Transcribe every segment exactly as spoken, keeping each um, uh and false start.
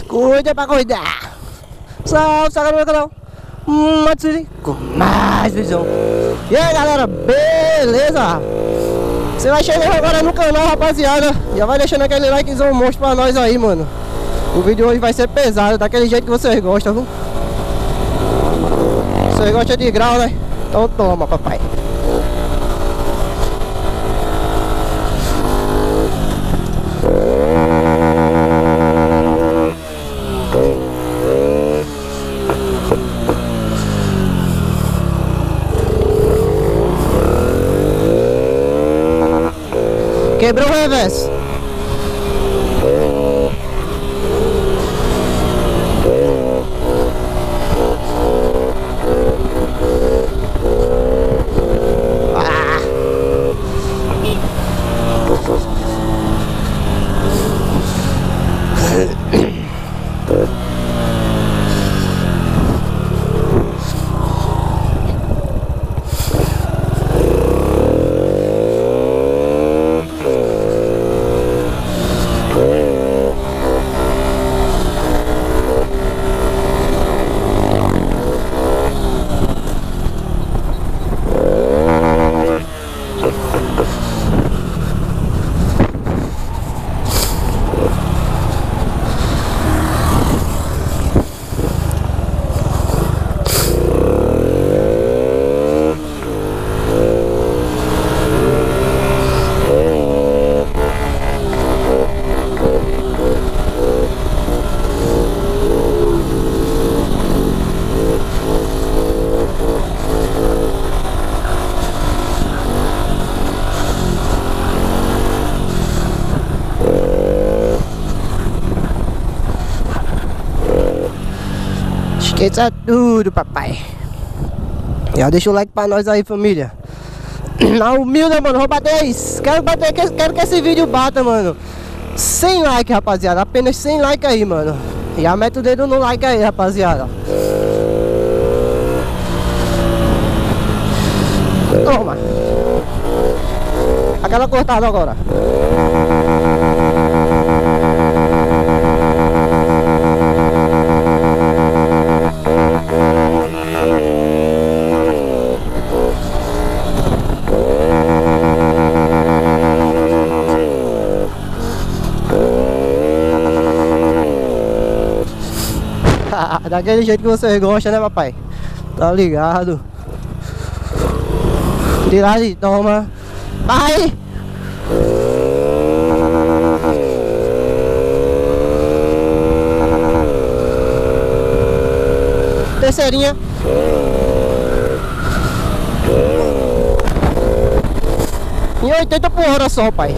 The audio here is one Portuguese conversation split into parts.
Cuida pra cuidar. Salve, salve no meu canal Matsuri com mais visão. E aí galera, beleza? Você vai chegando agora no canal, rapaziada. Já vai deixando aquele likezão monstro pra nós aí, mano. O vídeo hoje vai ser pesado, daquele jeito que vocês gostam, viu? Vocês gostam de grau, né? Então toma, papai. Quebrou o reverso. Ah. Esqueça tudo, papai. Já deixa o like pra nós aí, família. Na humilde, mano, vou bater isso. Quero bater, quero que esse vídeo bata, mano, cem likes, rapaziada. Apenas cem likes aí, mano. Já mete o dedo no like aí, rapaziada. Toma. Aquela cortada agora. Daquele jeito que vocês gostam, né, papai? Tá ligado? Tirar e toma. Vai! Terceirinha. Em oitenta por hora só, pai.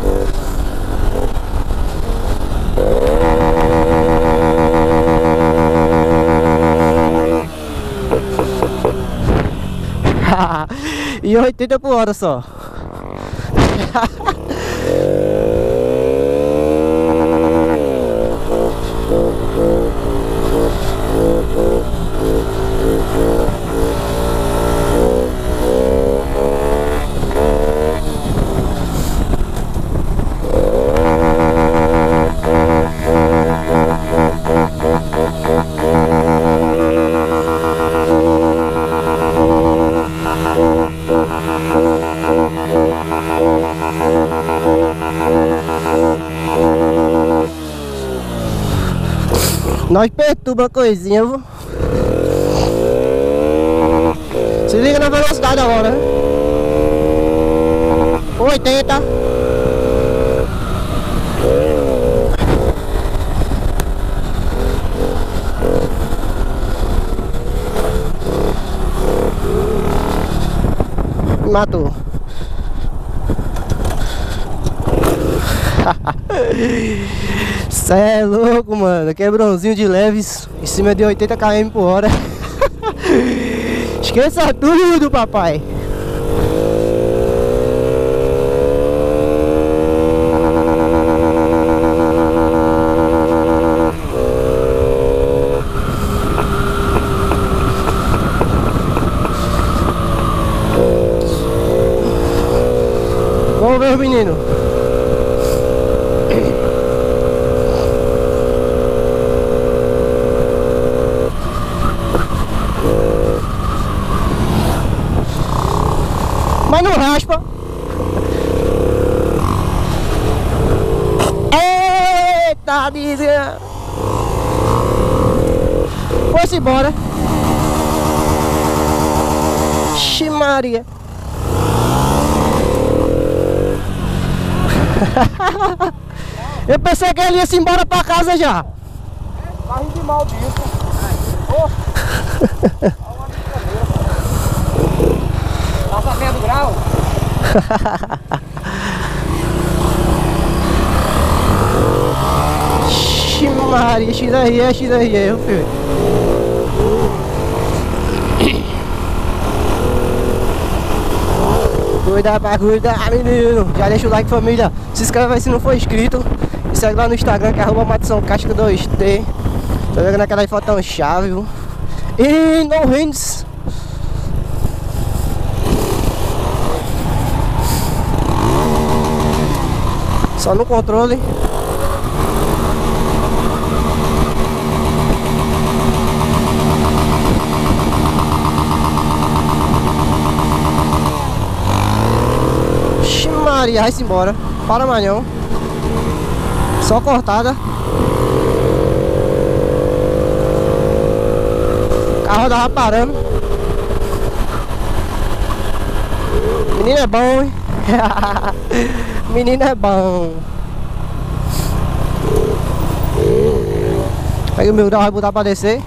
E oitenta por hora só. Nós perturba a coisinha, viu? Se liga na velocidade agora, né? oitenta. Matou. Cê é louco, mano. Quebrãozinho de leves em cima de oitenta quilômetros por hora. Esqueça tudo, papai. Vamos ver o menino. Mas não raspa. Eita, desgraça. Foi-se embora. Ixi Maria. Eu pensei que ele ia se embora pra casa já. Carrinho de mal disso. Oh. Passa vendo grau. Ixi Maria, X R E, X R E, filho. Cuida pra cuidar, menino. Já deixa o like, família. Se inscreve aí se não for inscrito. E segue lá no Instagram, que é arroba Matson Casca dois T. Tô vendo aquela foto tão chave, viu? E no hands. Só no controle. Ixi Maria, vai-se embora. Para mais não. Só cortada. A roda vai parando. Menino é bom, hein? Menino é bom. Aí o meu grau vai botar pra descer.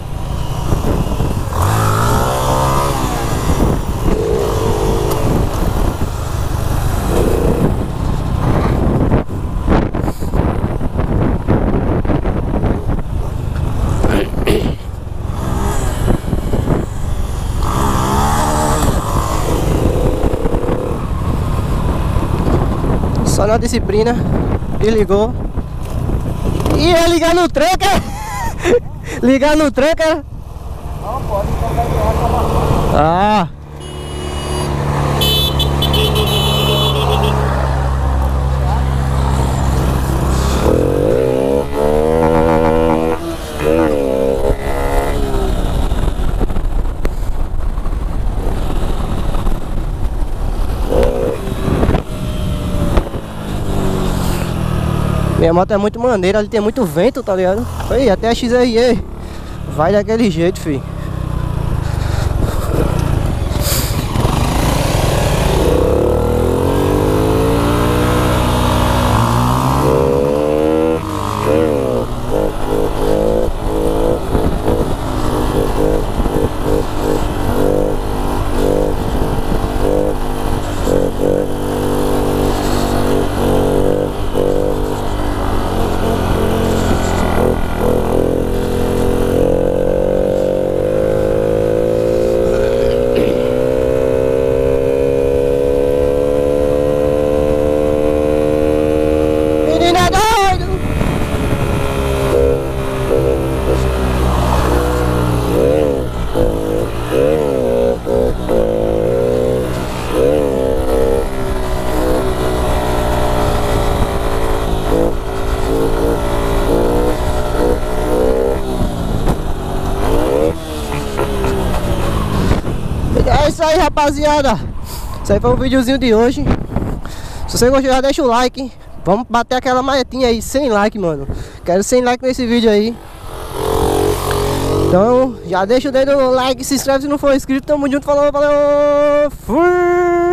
Só na disciplina. E ligou. E ia ligar no tranca. Ligar no tranca. Não, pode colocar de água pra baixo. Ah. Minha moto é muito maneira, ali tem muito vento, tá ligado? Aí, até a X R E vai daquele jeito, filho. É isso aí, rapaziada. Isso aí foi o videozinho de hoje. Se você gostou, já deixa o like. Vamos bater aquela maetinha aí, cem likes, mano. Quero cem likes nesse vídeo aí. Então, já deixa o dedo no like, se inscreve se não for inscrito. Tamo junto, falou, valeu. Fui!